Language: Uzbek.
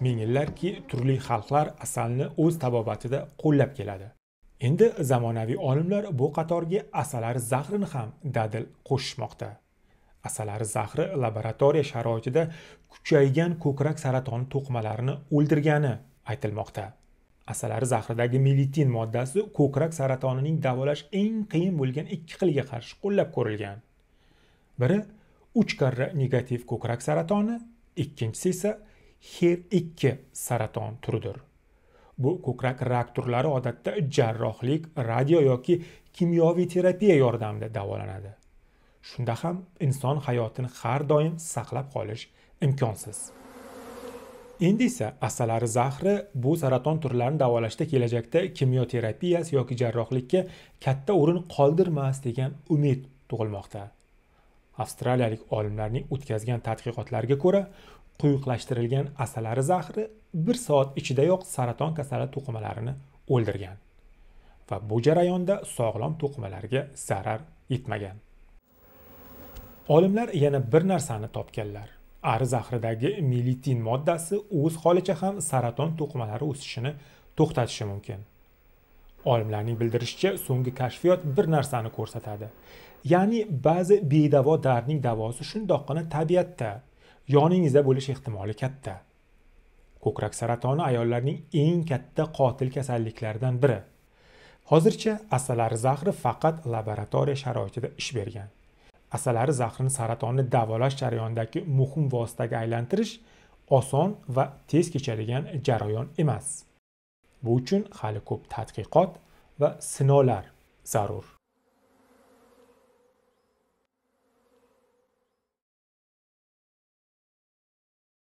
Ming yillarki turli xalqlar asalni o'z tabobatida qo'llab keladi. Endi zamonaviy olimlar bu qatorga asalari zahrini ham dadil qo'shishmoqda. Asalari zahri laboratoriya sharoitida kuchaygan ko'krak saratoni to'qimalarini o'ldirgani aytilmoqda. Asalari zahridagi militin moddasi ko'krak saratonining davolash eng qiyin bo'lgan ikki xilga qarshi qo'llab ko'rilgan. Biri 3 karra negativ ko'krak saratoni, ikkinchisi esa HER2 saraton turidir. Bu ko'krak rak turlari odatda jarrohlik, radio yoki kimyoviy terapiya yordamida davolanadi. Shunda ham inson hayotini har doim saqlab qolish imkonsiz. Endi esa asalari zahri bu saraton turlarini davolashda kelajakda kimyoterapiyasi yoki jarrohlikka katta o'rin qoldirmas degan umid tug'ilmoqda. Avstraliyalik olimlarning o'tkazgan tadqiqotlariga ko'ra, quyuqlashtirilgan asalari zahri 1 soat ichidayoq saraton kasali to'qimalarini o'ldirgan va bu jarayonda sog'lom to'qimalarga zarar yetmagan. Olimlar yana bir narsani topganlar. Ari zahridagi militin moddasi o'z holicha ham saraton to'qimalari o'sishini to'xtatishi mumkin. Olimlarning bildirishicha, so'nggi kashfiyot bir narsani ko'rsatadi. Ya'ni ba'zi bedavo dardning davosi shundoqqina tabiatda, yoningizda bo'lish ehtimoli katta. Ko'krak saratoni ayollarning eng katta qotil kasalliklaridan biri. Hozircha asalari zahri faqat laboratoriya sharoitida ish bergan. Asalari zahrini saratonni davolash jarayonidagi muhim vositaga aylantirish oson va tez kechadigan jarayon emas. Bu uchun hali ko'p tadqiqot va sinovlar zarur.